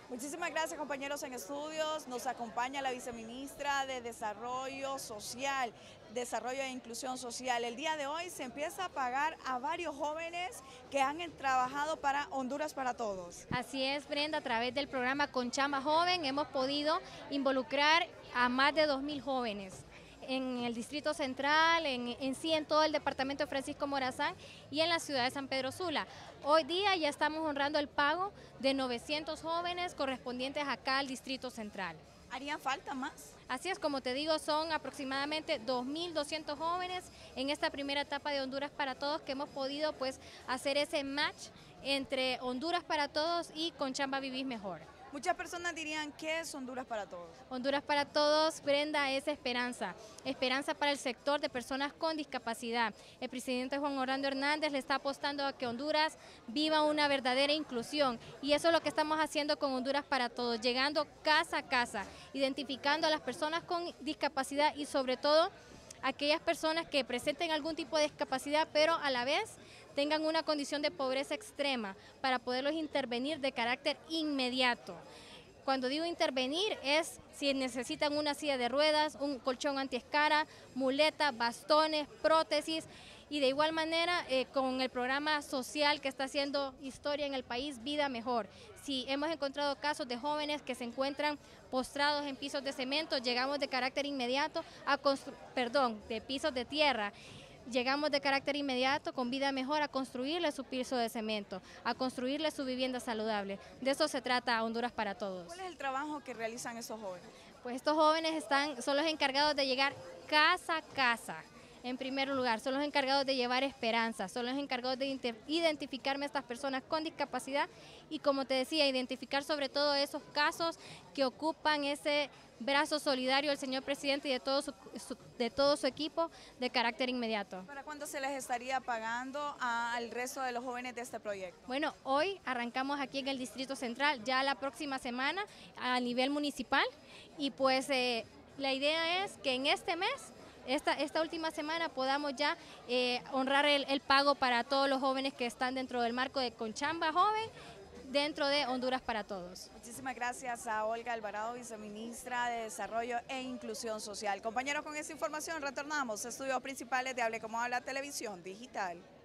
Muchísimas gracias, compañeros en estudios. Nos acompaña la viceministra de Desarrollo Social, Desarrollo e Inclusión Social. El día de hoy se empieza a pagar a varios jóvenes que han trabajado para Honduras para Todos. Así es, Brenda, a través del programa Conchamba Joven hemos podido involucrar a más de 2000 jóvenes en el Distrito Central, en sí en todo el departamento de Francisco Morazán y en la ciudad de San Pedro Sula. Hoy día ya estamos honrando el pago de 900 jóvenes correspondientes acá al Distrito Central. ¿Harían falta más? Así es, como te digo, son aproximadamente 2200 jóvenes en esta primera etapa de Honduras para Todos que hemos podido pues hacer ese match entre Honduras para Todos y Conchamba Vivís Mejor. Muchas personas dirían, ¿qué es Honduras para Todos? Honduras para Todos, Brenda, es esperanza. Esperanza para el sector de personas con discapacidad. El presidente Juan Orlando Hernández le está apostando a que Honduras viva una verdadera inclusión. Y eso es lo que estamos haciendo con Honduras para Todos, llegando casa a casa, identificando a las personas con discapacidad y sobre todo aquellas personas que presenten algún tipo de discapacidad, pero a la vez tengan una condición de pobreza extrema para poderlos intervenir de carácter inmediato. Cuando digo intervenir es si necesitan una silla de ruedas, un colchón antiescara, muletas, bastones, prótesis y de igual manera con el programa social que está haciendo historia en el país, Vida Mejor. Si hemos encontrado casos de jóvenes que se encuentran postrados en pisos de cemento, llegamos de carácter inmediato a de pisos de tierra. Llegamos de carácter inmediato con Vida Mejor a construirle su piso de cemento, a construirle su vivienda saludable. De eso se trata Honduras para Todos. ¿Cuál es el trabajo que realizan esos jóvenes? Pues estos jóvenes son los encargados de llegar casa a casa. En primer lugar, son los encargados de llevar esperanza, son los encargados de identificarme a estas personas con discapacidad y, como te decía, identificar sobre todo esos casos que ocupan ese brazo solidario del señor presidente y de todo su equipo de carácter inmediato. ¿Para cuándo se les estaría pagando al resto de los jóvenes de este proyecto? Bueno, hoy arrancamos aquí en el Distrito Central, ya la próxima semana a nivel municipal y pues la idea es que en este mes esta última semana podamos ya honrar el pago para todos los jóvenes que están dentro del marco de Conchamba Joven, dentro de Honduras para Todos. Muchísimas gracias a Olga Alvarado, viceministra de Desarrollo e Inclusión Social. Compañeros, con esta información retornamos a estudios principales de Hable como Habla Televisión Digital.